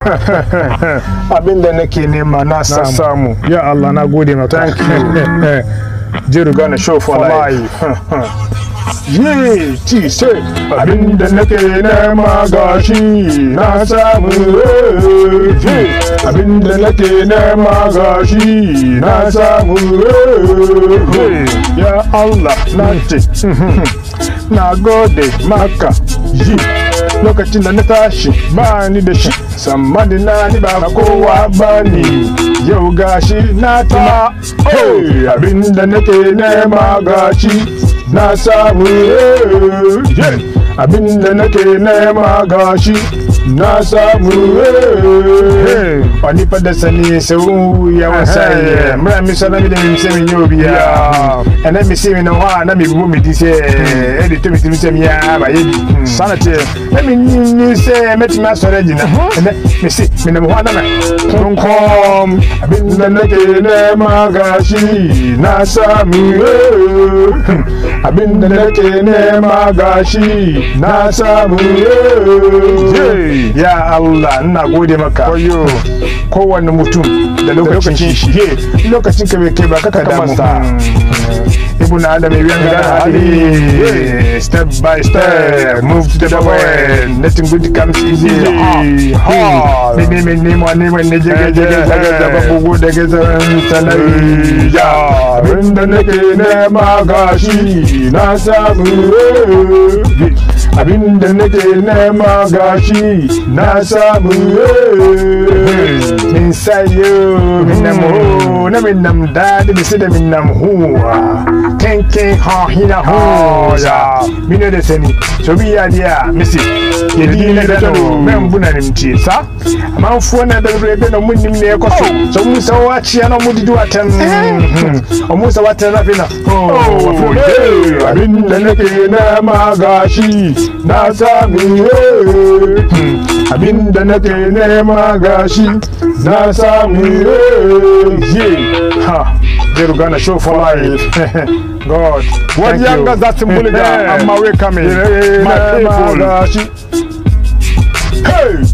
abinda nake nema na samu. Ya Allah na gode maka. Thank you. Jiru Gonna show for life. Ye, ci sai abinda nake nema gashi na samu. Abinda nake nema gashi na samu. Ya Allah na ce na gode maka. Lokacin da na tashi ba ni da shi, sammani na ni ba kowa ba ni. Yau gashi na ta abinda nake nema gashi na samu. Abinda nake nema gashi na samu. Wani fada sani sau ya wasai mura mi sana mi da mi se mi yobiya ena mi se mi na wa na mi bu mi di se edi to mi ti mi se mi ya ba yebi sana te na mi ni se meti ma so regina ena mi se mi na wa na na kom abinda nake nema gashi na samu. Abinda nake nema gashi na samu. Ya Allah ina gode maka. Kowanne mutum da lokacin shi. Lokacin ka bai kai ba kaka damu. Ibn Adam step by step, move to the way. Nothing good comes easy. Mene jaga babu daga sanayya. Abinda nake nema gashi na samu. Abinda nake nema gashi na samu. Min sayo minam na minam dadi misida minam huwa. Kenken ha hina hoya mino da sani so bi ya dia misi ye di na da no men buna nimti sa amma fu na da brebe no mun nimne e koso so mu sa wachi ya no mu didu atan o mu sa wata rafina abinda nake na magashi na sami. Abinda nake nema gashi na sami. They're gonna show for life. God. What younger that symbolic? I'm away coming. My people. Hey.